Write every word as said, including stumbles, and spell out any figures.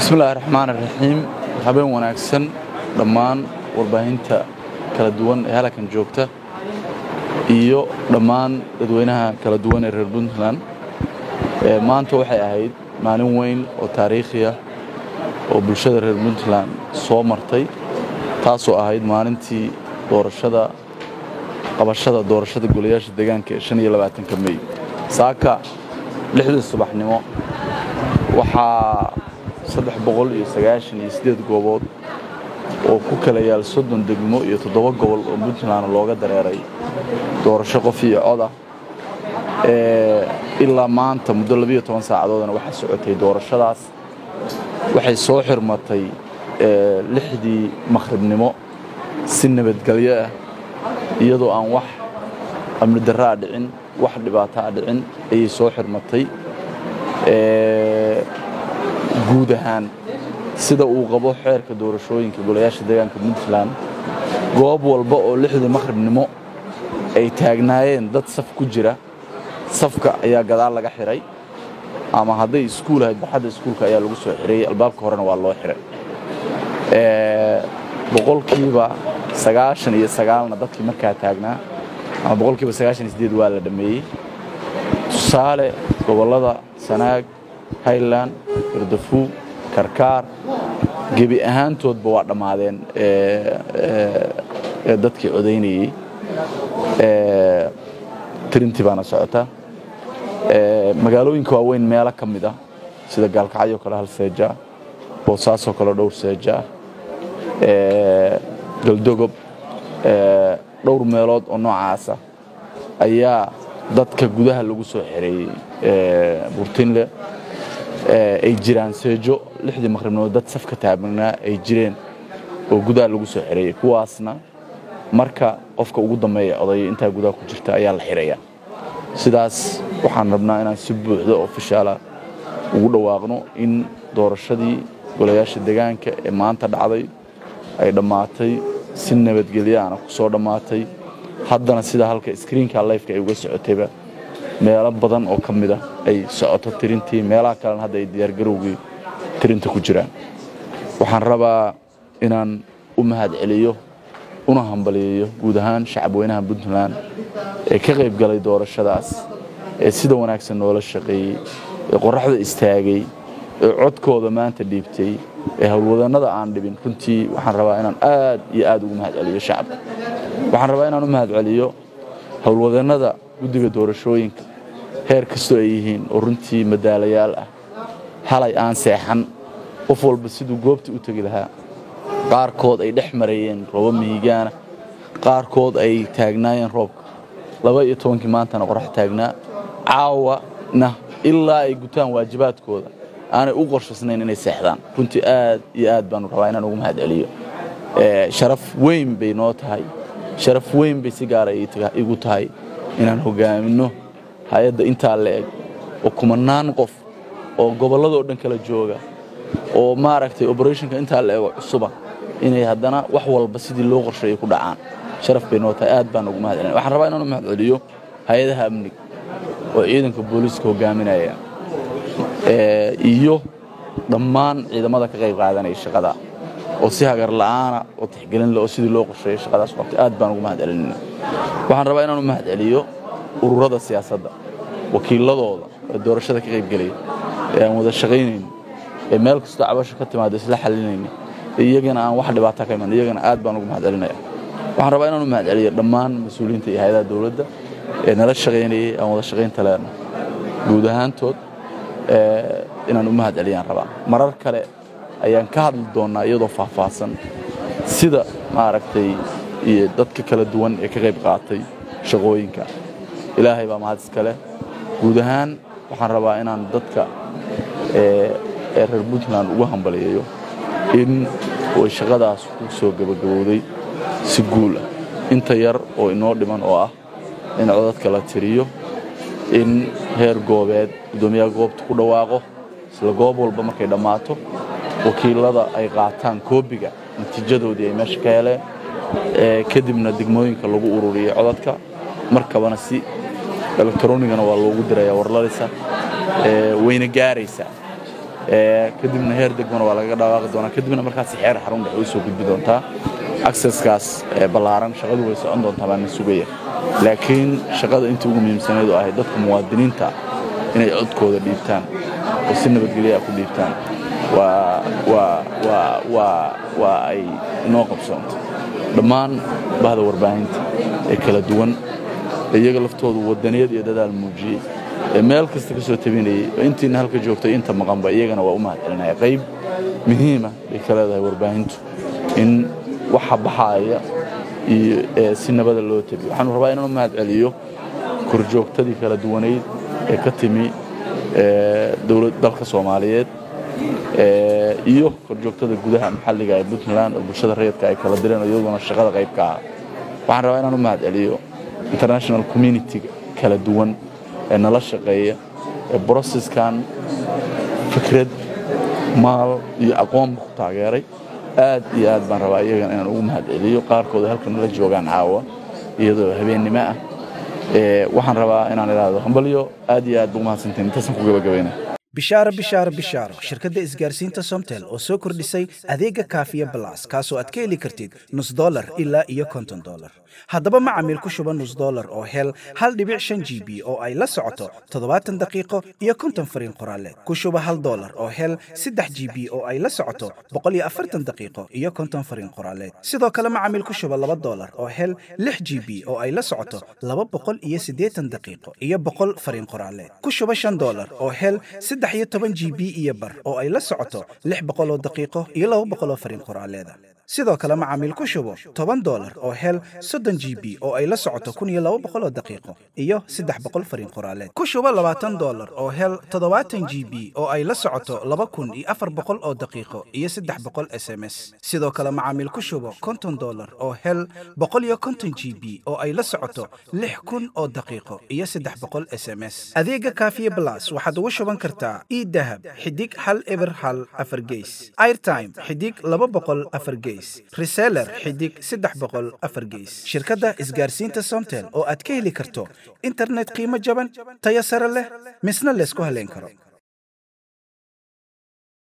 بسم الله الرحمن الرحيم habeen wanaagsan dhammaan warbaahinta kala duwan ee halkan joogta iyo dhammaan dadweynaha kala duwan ee reer Puntland ee maanta waxay ahayd maalin weyn oo taariikhi ah oo bulshada reer Puntland soo martay taasoo ahayd maalintii doorashada qabashada doorashada golayaasha deegaanka ee shan iyo labaatanka May saaka lixda subaxnimo waxa saddex boqol iyo sagaashan iyo siddeed goobood oo ku kala yaal soddon degmo iyo toddoba gobol oo Puntland looga dareeray doorasho qof iyo cod ah ee ilaa maanta muddo laba iyo toban saacadoodna waxa socotay doorashadaas waxay soo xirmatay ee lixdii maqribnimo si nabadgelyo ah iyadoo aan wax amni darro dhicin wax dhibaato dhicin ay soo xirmatay ee guud ahaan sida uu qabo xeerka doorashooyinka golayaasha deegaanka Puntland goob walba oo lixda maqribnimo ay taagnaayeen dad saf ku jira safka ayaa gadaal laga xiray ama haday iskuul ahayd baxada iskuulka ayaa lagu soo xiray albaabka horena waa loo xiray ee boqolkiiba sagaashan iyo sagaal na dadkii markaa taagnaa ama boqolkiiba sagaashan iyo siddeed waa la dhameeyay tusaale gobolada Sanaag Highland Irdafu Karkaar gebi ahaantoodba waa dhamaadeen ee ee dadkii codeynayay ee tirintii baana socota ee magaalooyinka waaweyn meelo kamid ah sida Gaalkacyo kala hal seeja Boosaaso kala dhowr seeja ee Galdogob ee dhowr meelood oo noocaas ah ayaa dadka gudaha lagu soo xiray ee Burtinle ay jiraan seejo lixdii maqribnimo dad safka taabanaa ay jireen oo gudaha lagu soo xiray kuwaasna marka qofka ugu dambeeya oday inta gudaha ku jirta ayaa la xiraya sidaas waxaan rabnaa inaan si buuxda oo official ah ugu dhawaaqno in doorashadii golayaasha deegaanka ee maanta dhacday ay dhamaatay si nabadgelyo ah ku soo dhamaatay haddana sida halka screenka live-ka ay uga socotayba meelo badan oo kamid ah ay socoto tirintii meelaha kale hadda ay diyaar garowgii tirinta ku jiraan waxaan rabaa inaan u mahad celiyo una hambaliyo guud ahaan shacabweynaha Puntland ee ka qayb galay doorashadaas ee sida wanaagsan noola shaqeeyay ee qoraxda istaagay ee codkooda maanta dhiibtay ee hawlwadanada aan dhibin runtii waxaan rabaa inaan aad iyo aad ugu mahad celiyo shacabka waxaan rabaa inaan u mahad celiyo hawlwadanada guddiga doorashooyinka heer kastoo ay yihiin oo runtii madaalayaal ah halay aan seexan qof walba sidoo goobta u tagi lahaa qaarkood ay dhex marayeen roob mihigaana qaarkood ay taagnaayeen roobka laba iyo toban maantana qorax taagnaa caawana ilaa ay gutaan waajibaadkooda aanay u qorshaysnayn inay seexdaan runtii aad iyo aad baan rabaa inaan ugu mahad celiyo ee sharaf weyn bay noo tahay sharaf weyn bay si gaar ah igu tahay inaan hogaamino hay'adda inta leeg oo kumanaan qof oo gobolada oo dhan kala jooga oo maaragtay operationka inta leeg cusub inay haddana wax walba sidii loo qorsheeyay ku dhacaan sharaf bay noo tahay aad baan ugu mahad celinayaa waxaan rabaa inaan u mahad celiyo hay'adaha amniga oo ciidanka booliska hogaaminaya ee iyo dhammaan ciidamada ka qayb qaadanaya shaqada oo si hagar la'aan oo tixgelin leh oo sidii loo qorsheeyay shaqadaas waqti aad baan ugu mahad celinayaa waxaan rabaa inaan u mahad celiyo ururada siyaasadda wakiiladooda doorashada ka qayb galay ee aan wada shaqeynayno ee meel kasta cabasho ka timaado isla xalinayno iyagana aan wax dhibaato ka iman iyagana aad baan ugu mahad celinayaa waxaan rabaa inaan u mahad celiyo dhammaan mas'uuliyiinta iyo hay'adaha dawladda ee nala shaqeynayay aan wada shaqeynta leena guud ahaantood ee inaan u mahad celiyaan rabaa marar kale ayaan ka hadli doonaa iyadoo faahfaahsan sida maaragtay iyo dadka kala duwan ee ka qayb qaatay shaqooyinka ilaahay baa mahad iska leh guud ahaan waxaan rabaa inaan dadka ee ee reer Puntland ugu hambaliyo in oo shaqadaas ku soo gabagabowday si guul ah inta yar oo inoo dhiman oo ah in codadka la tiriyo in heer goobeed gudoomiyaha goobta ku dhawaaqo isla goob walba markay dhamaato wakiilada ay qaataan koobiga natiijadoodii ay meesha ka heleen ee kadibna degmooyinka lagu ururiyo codadka markabana si elektroonigana waa loogu dirayaa warlalisa ee weyna gaaraysa kadibna heer degmana waa laga dhawaaqi doonaa kadibna markaas xeer xarun dhexe u soo gudbi doontaa accesskaas ballaaran shaqadu way socon doontaa baan sugaya laakiin shaqada intii ugu muhiimsaneed oo ahayd dadka muwaadiniinta inay codkooda dhiibtaan oo si nabadgelyo ku dhiibtaan waa waa waa waa waa ay noo qabsoonto dhammaan bahda warbaahinta ee kala duwan iyaga laftoodu wadaniyad iyo dadaal muujiyay meel kasta ka soo tabinayay intiina halka joogtay inta maqanba iyagana waa u mahadcelinaya qayb muhiima ay ka leedahay warbaahintu in waxa baxaya iyo si nabada loo tabiyo waxaan rabaa inaan u mahadceliyo korjoogtadii kala duwaneyd ee ka timi dawladda dalka Soomaaliyeed iyo korjoogtada gudaha maxalliga ee Puntland oo bulshada rayidka ay kala direen iyaguna shaqada qayb ka ah waxaan rabaa inaan u mahadceliyo international community kala duwan ee nala shaqeeya ee processkan fikrad maal iyo aqoon ku taageeray aad iyo aad baan rabaa iyaga inaan ugu mahadceliyo qaarkood halkan la joogaan caawa iyadoo habeenimo ah ee waxaan rabaa inaan iraado hambalyo aad iyo aad ugu mahadsantiin intaasaan ku gabagabeynaa bishaaro bishaaro bishaaro shirkadda isgaarsiinta Somtel oo soo kordhisay adeega Kaafiya Plus kaasoo aad ka heli kartid nus dollar ilaa iyo konton dollar haddaba macaamiil ku shuba nus dollar oo hel hal dhibic shan G B oo ay la socoto toddobaatan daqiiqo iyo konton fariin qoraaleed ku shuba hal dollar oo hel saddex G B oo ay la socoto boqol iyo afartan daqiiqo iyo konton fariin qoraaleed sidoo kale macaamiil ku shuba laba dollar oo hel lix G B oo ay la socoto laba boqol iyo siddeetan daqiiqo iyo boqol fariin qoraaleed ku shuba shan dollar oo hel saddex iyo toban G B iyo bar oo ay la socoto lix boqol oo daqiiqo iyo laba boqol oo fariin qoraaleed sidoo kale macaamiil ku shubo toban dollar oo hel soddon G B oo ay la socoto kun iyo laba boqol oo daqiiqo iyo saddex boqol fariin qoraaleed ku shubo labaatan dollar oo hel toddobaatan G B oo ay la socoto laba kun iyo afar boqol oo daqiiqo iyo saddex boqol S M S sidoo kale macaamiil ku shubo konton dollar oo hel boqol iyo konton G B oo ay la socoto lix kun oo daqiiqo iyo saddex boqol S M S adeega Kaafiya Plus waxaad ugu shuban kartaa e-dahab xidig hal eber hal afar gees airtime xidig laba boqol afar gees reseller xidig saddex boqol afar gees shirkadda isgaarsiinta Somtel oo aad ka heli karto internet qiimo jaban tayo sare leh misna la isku haleyn karo